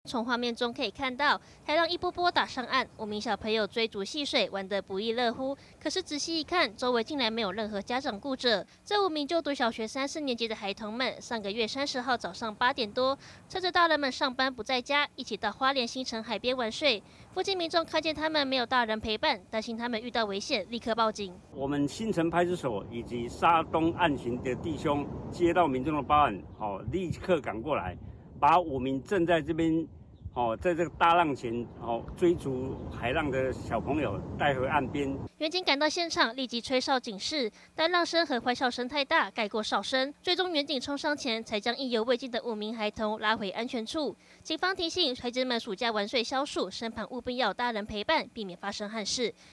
从画面中可以看到，海浪一波波打上岸，5名小朋友追逐戏水，玩得不亦乐乎。可是仔细一看，周围竟然没有任何家长顾着。这5名就读小学3、4年级的孩童们，上个月30号早上8点多，趁着大人们上班不在家，一起到花莲新城海边玩水。附近民众看见他们没有大人陪伴，担心他们遇到危险，立刻报警。 我们新城派出所以及沙东案情的弟兄接到民众的报案，立刻赶过来，把5名正在这边。在这个大浪前追逐海浪的小朋友带回岸边。 远警赶到现场，立即吹哨警示，但浪声和欢笑声太大，盖过哨声。最终远警冲上前，才将意犹未尽的5名孩童拉回安全处。警方提醒孩子们，暑假玩水消暑，身旁务必要有大人陪伴，避免发生憾事。